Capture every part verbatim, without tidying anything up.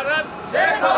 भारत देखो।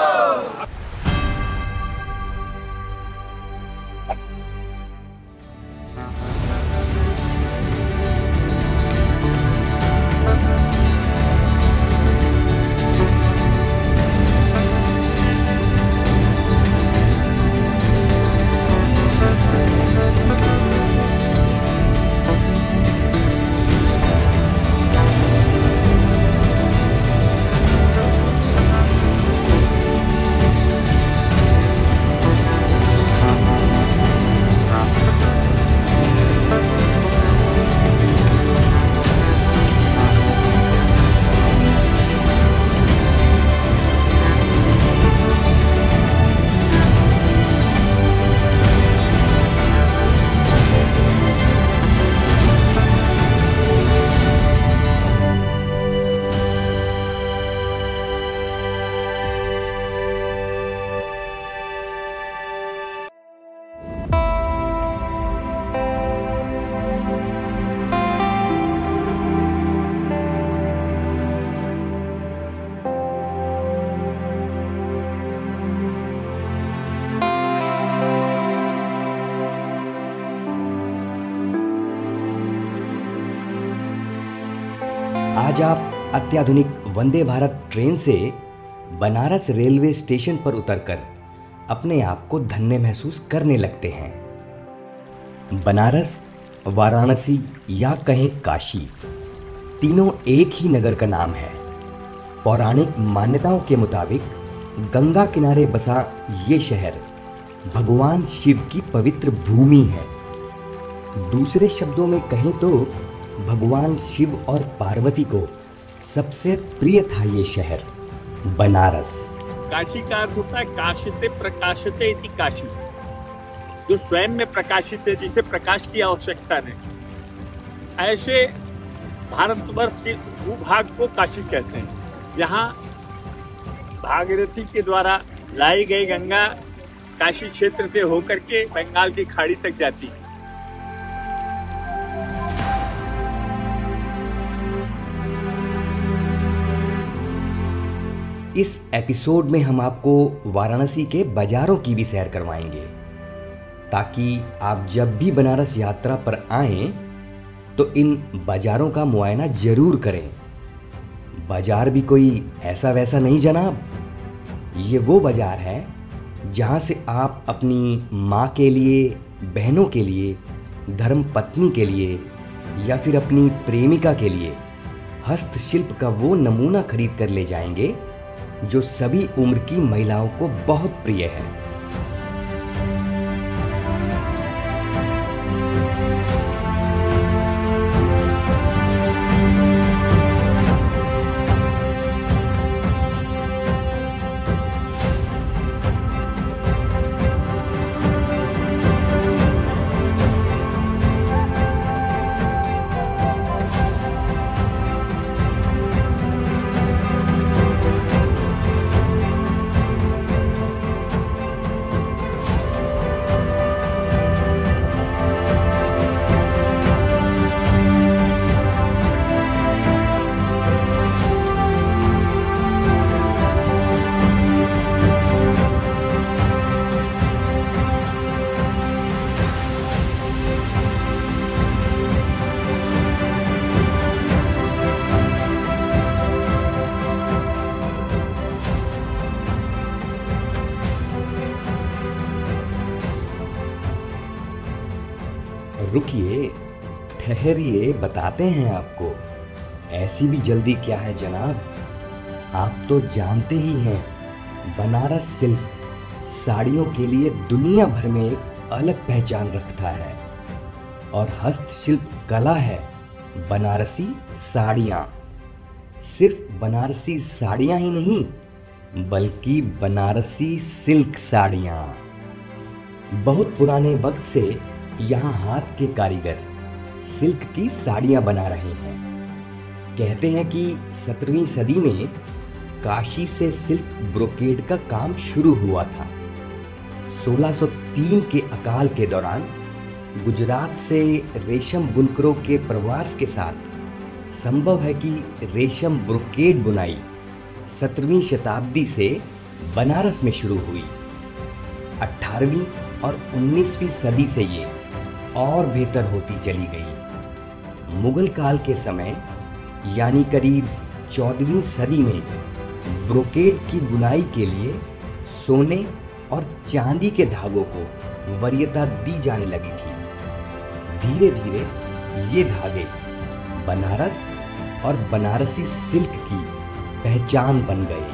आज आप अत्याधुनिक वंदे भारत ट्रेन से बनारस रेलवे स्टेशन पर उतरकर अपने आप को धन्य महसूस करने लगते हैं। बनारस, वाराणसी या कहें काशी, तीनों एक ही नगर का नाम है। पौराणिक मान्यताओं के मुताबिक गंगा किनारे बसा ये शहर भगवान शिव की पवित्र भूमि है। दूसरे शब्दों में कहें तो भगवान शिव और पार्वती को सबसे प्रिय था ये शहर बनारस। काशी का अर्थ होता है काशिते प्रकाशते इति काशी, जो स्वयं में प्रकाशित है, जिसे प्रकाश की आवश्यकता नहीं। ऐसे भारतवर्ष के भूभाग को काशी कहते हैं। यहाँ भागीरथी के द्वारा लाई गई गंगा काशी क्षेत्र से होकर के बंगाल की खाड़ी तक जाती है। इस एपिसोड में हम आपको वाराणसी के बाजारों की भी सैर करवाएंगे, ताकि आप जब भी बनारस यात्रा पर आएं तो इन बाजारों का मुआयना जरूर करें। बाजार भी कोई ऐसा वैसा नहीं जनाब, ये वो बाजार है जहां से आप अपनी माँ के लिए, बहनों के लिए, धर्म पत्नी के लिए या फिर अपनी प्रेमिका के लिए हस्तशिल्प का वो नमूना खरीद कर ले जाएंगे जो सभी उम्र की महिलाओं को बहुत प्रिय है। रुकिए, ठहरिए, बताते हैं आपको। ऐसी भी जल्दी क्या है जनाब, आप तो जानते ही हैं बनारस सिल्क साड़ियों के लिए दुनिया भर में एक अलग पहचान रखता है। और हस्तशिल्प कला है बनारसी साड़ियाँ। सिर्फ बनारसी साड़ियाँ ही नहीं, बल्कि बनारसी सिल्क साड़ियाँ। बहुत पुराने वक्त से यहाँ हाथ के कारीगर सिल्क की साड़ियाँ बना रहे हैं। कहते हैं कि सत्रहवीं सदी में काशी से सिल्क ब्रोकेड का काम शुरू हुआ था। सोलह सौ तीन के अकाल के दौरान गुजरात से रेशम बुनकरों के प्रवास के साथ संभव है कि रेशम ब्रोकेड बुनाई सत्रहवीं शताब्दी से बनारस में शुरू हुई। अठारहवीं और उन्नीसवीं सदी से ये और बेहतर होती चली गई। मुगल काल के समय यानी करीब चौदहवीं सदी में ब्रोकेड की बुनाई के लिए सोने और चांदी के धागों को वरीयता दी जाने लगी थी। धीरे धीरे ये धागे बनारस और बनारसी सिल्क की पहचान बन गए।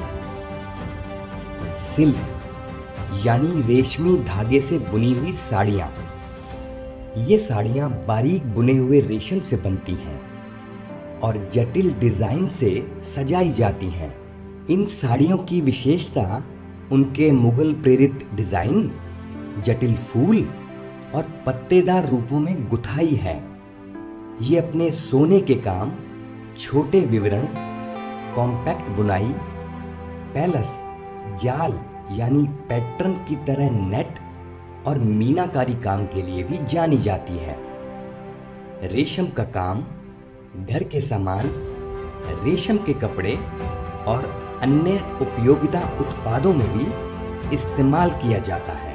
सिल्क यानी रेशमी धागे से बुनी हुई साड़ियाँ। ये साड़ियाँ बारीक बुने हुए रेशम से बनती हैं और जटिल डिजाइन से सजाई जाती हैं। इन साड़ियों की विशेषता उनके मुगल प्रेरित डिजाइन, जटिल फूल और पत्तेदार रूपों में गुथाई है। ये अपने सोने के काम, छोटे विवरण, कॉम्पैक्ट बुनाई, पैलस, जाल यानी पैटर्न की तरह नेट और मीनाकारी काम के लिए भी जानी जाती है। रेशम का काम, घर के सामान, रेशम के कपड़े और अन्य उपयोगिता उत्पादों में भी इस्तेमाल किया जाता है।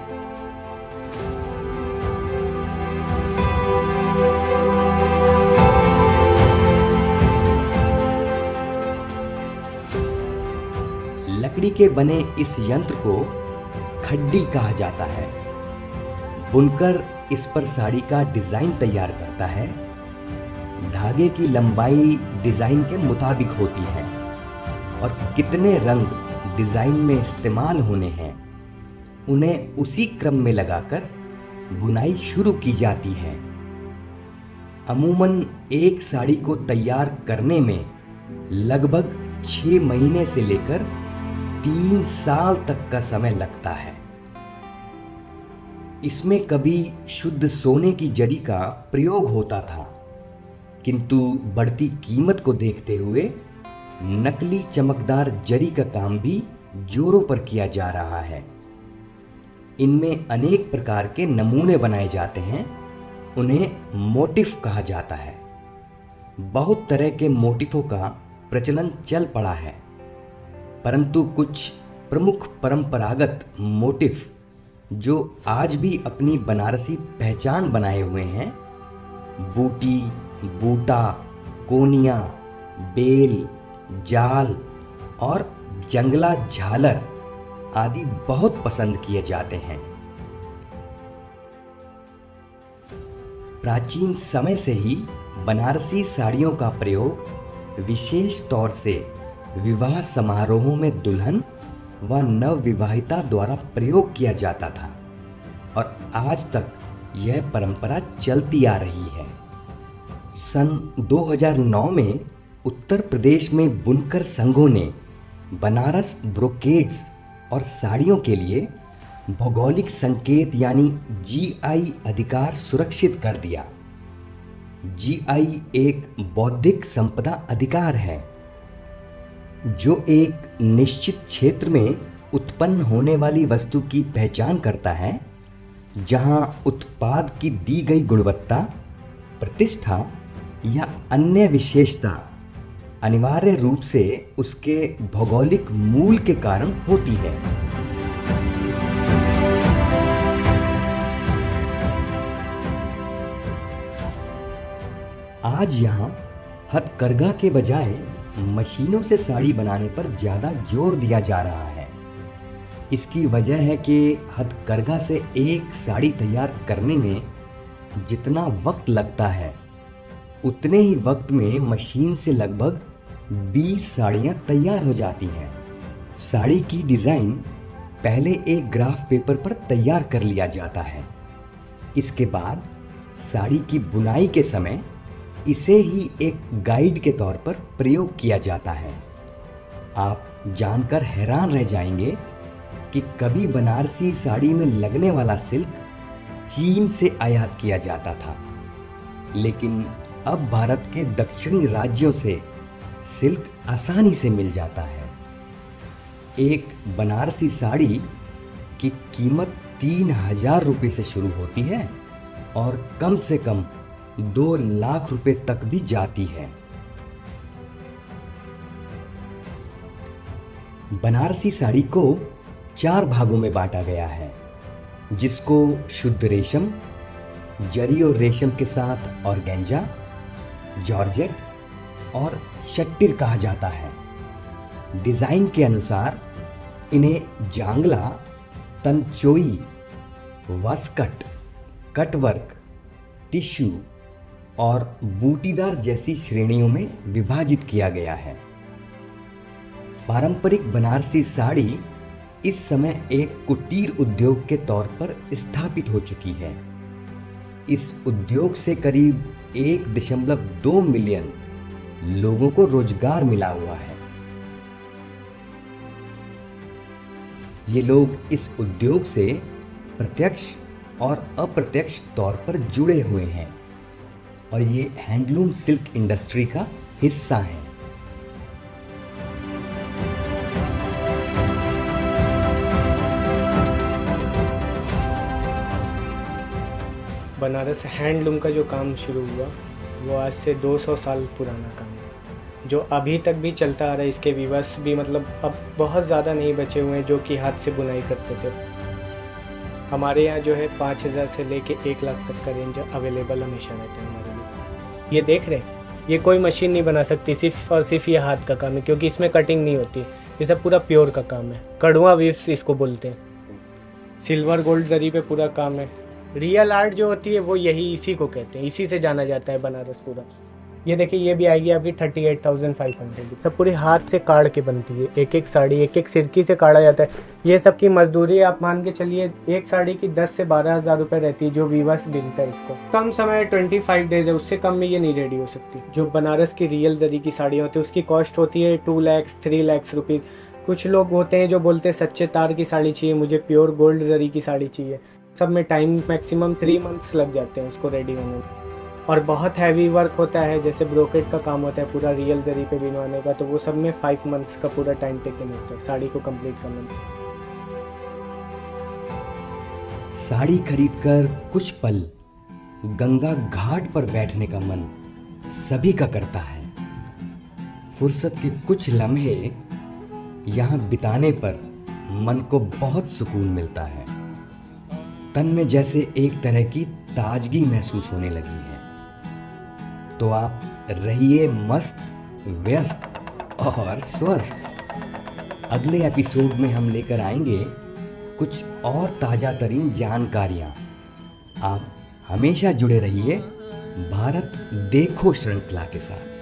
लकड़ी के बने इस यंत्र को खड्डी कहा जाता है। बुनकर इस पर साड़ी का डिजाइन तैयार करता है। धागे की लंबाई डिजाइन के मुताबिक होती है और कितने रंग डिजाइन में इस्तेमाल होने हैं उन्हें उसी क्रम में लगाकर बुनाई शुरू की जाती है। अमूमन एक साड़ी को तैयार करने में लगभग छह महीने से लेकर तीन साल तक का समय लगता है। इसमें कभी शुद्ध सोने की जरी का प्रयोग होता था, किंतु बढ़ती कीमत को देखते हुए नकली चमकदार जरी का काम भी जोरों पर किया जा रहा है। इनमें अनेक प्रकार के नमूने बनाए जाते हैं, उन्हें मोटिफ कहा जाता है। बहुत तरह के मोटिफों का प्रचलन चल पड़ा है, परंतु कुछ प्रमुख परंपरागत मोटिफ जो आज भी अपनी बनारसी पहचान बनाए हुए हैं, बूटी, बूटा, कोनिया, बेल, जाल और जंगला झालर आदि बहुत पसंद किए जाते हैं। प्राचीन समय से ही बनारसी साड़ियों का प्रयोग विशेष तौर से विवाह समारोहों में दुल्हन व नवविवाहिता द्वारा प्रयोग किया जाता था और आज तक यह परंपरा चलती आ रही है। सन दो हज़ार नौ में उत्तर प्रदेश में बुनकर संघों ने बनारस ब्रोकेड्स और साड़ियों के लिए भौगोलिक संकेत यानी जी आई अधिकार सुरक्षित कर दिया। जी आई एक बौद्धिक संपदा अधिकार है जो एक निश्चित क्षेत्र में उत्पन्न होने वाली वस्तु की पहचान करता है, जहां उत्पाद की दी गई गुणवत्ता, प्रतिष्ठा या अन्य विशेषता अनिवार्य रूप से उसके भौगोलिक मूल के कारण होती है। आज यहाँ हथकरघा के बजाय मशीनों से साड़ी बनाने पर ज़्यादा जोर दिया जा रहा है। इसकी वजह है कि हथकरघा से एक साड़ी तैयार करने में जितना वक्त लगता है उतने ही वक्त में मशीन से लगभग बीस साड़ियाँ तैयार हो जाती हैं। साड़ी की डिज़ाइन पहले एक ग्राफ पेपर पर तैयार कर लिया जाता है। इसके बाद साड़ी की बुनाई के समय इसे ही एक गाइड के तौर पर प्रयोग किया जाता है। आप जानकर हैरान रह जाएंगे कि कभी बनारसी साड़ी में लगने वाला सिल्क चीन से आयात किया जाता था, लेकिन अब भारत के दक्षिणी राज्यों से सिल्क आसानी से मिल जाता है। एक बनारसी साड़ी की कीमत तीन हजार रुपये से शुरू होती है और कम से कम दो लाख रुपए तक भी जाती है। बनारसी साड़ी को चार भागों में बांटा गया है, जिसको शुद्ध रेशम, जरी और रेशम के साथ ऑर्गेंजा, जॉर्जेट और शट्टिर कहा जाता है। डिजाइन के अनुसार इन्हें जांगला, तनचोई, वास्कट, कटवर्क, टिश्यू और बूटीदार जैसी श्रेणियों में विभाजित किया गया है। पारंपरिक बनारसी साड़ी इस समय एक कुटीर उद्योग के तौर पर स्थापित हो चुकी है। इस उद्योग से करीब एक दशमलव दो मिलियन लोगों को रोजगार मिला हुआ है। ये लोग इस उद्योग से प्रत्यक्ष और अप्रत्यक्ष तौर पर जुड़े हुए हैं और ये हैंडलूम सिल्क इंडस्ट्री का हिस्सा हैं। बनारस हैंडलूम का जो काम शुरू हुआ वो आज से दो सौ साल पुराना काम है, जो अभी तक भी चलता आ रहा है। इसके व्यूअर्स भी मतलब अब बहुत ज़्यादा नहीं बचे हुए हैं जो कि हाथ से बुनाई करते थे। हमारे यहाँ जो है पाँच हज़ार से लेके एक लाख तक का रेंज अवेलेबल हमेशा रहता है हमारे लिए। ये देख रहे हैं, ये कोई मशीन नहीं बना सकती, सिर्फ और सिर्फ ये हाथ का काम है, क्योंकि इसमें कटिंग नहीं होती। ये सब पूरा प्योर का काम है। कड़वा वीव्स इसको बोलते हैं। सिल्वर गोल्ड जरी पे पूरा काम है। रियल आर्ट जो होती है वो यही इसी को कहते हैं, इसी से जाना जाता है बनारस पूरा। ये देखिए, ये भी आएगी आपकी thirty eight thousand five hundred. सब पूरे हाथ से काट के बनती है। एक एक साड़ी एक एक सिरकी से काटा जाता है। ये सब की मजदूरी आप मान के चलिए, एक साड़ी की दस से बारह हज़ार रुपये रहती है जो वीवर्स बिनता है इसको। कम समय ट्वेंटी फाइव डेज है, उससे कम में ये नहीं रेडी हो सकती। जो बनारस की रियल जरी की साड़ियाँ होती है उसकी कॉस्ट होती है two lakhs three lakhs rupees. कुछ लोग होते हैं जो बोलते हैं सच्चे तार की साड़ी चाहिए, मुझे प्योर गोल्ड जरी की साड़ी चाहिए। सब में टाइम मैक्सिमम थ्री मंथ्स लग जाते हैं उसको रेडी होने में। और बहुत हैवी वर्क होता है, जैसे ब्रोकेट का काम होता है पूरा रियल जरी पे बनवाने का, तो वो सब में फाइव मंथ्स का पूरा टाइम टेकन होता है साड़ी को कंप्लीट करने में। साड़ी खरीदकर कुछ पल गंगा घाट पर बैठने का मन सभी का करता है। फुर्सत के कुछ लम्हे यहाँ बिताने पर मन को बहुत सुकून मिलता है। तन में जैसे एक तरह की ताजगी महसूस होने लगी है। तो आप रहिए मस्त, व्यस्त और स्वस्थ। अगले एपिसोड में हम लेकर आएंगे कुछ और ताजा तरीन जानकारियां। आप हमेशा जुड़े रहिए भारत देखो श्रृंखला के साथ।